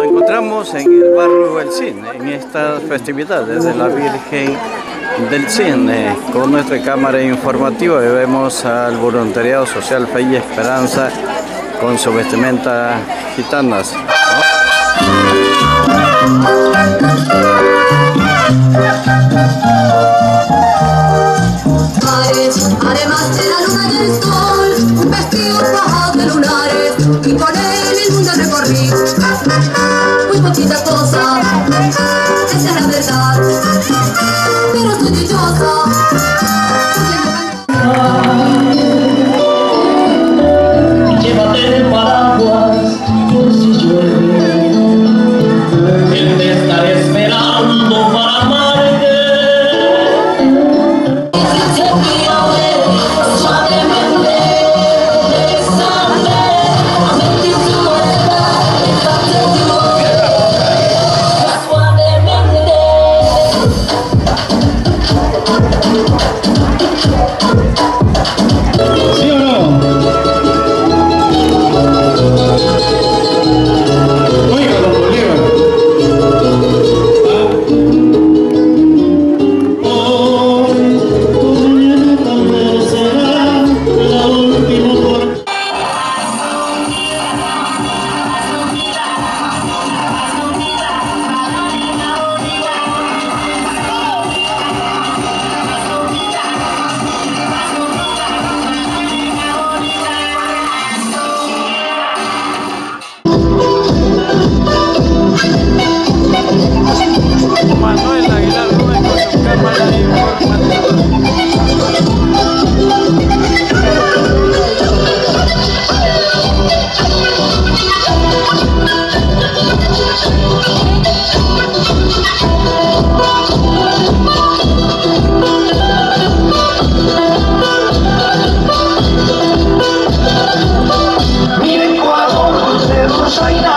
encontramos en el barrio El Cine, en estas festividades de la Virgen del Cine, con nuestra cámara informativa. Y vemos al voluntariado social Fe y Esperanza con su vestimenta gitanas, ¿no? Además de la luna y el sol, un vestido forjado de lunares, y con él el mundo recorrí. Muy poquita cosa, esa es la verdad, pero estoy dichosa. Llévate el paraguas por si llueve, él te estará esperando para amarte. ¿Sí o no? Oiga, don Bolívar. Hoy, tu mañana tal vez será la última por... Manuel Aguilar Rubén con su cámara informativa. Miren cuando crucemos ahí.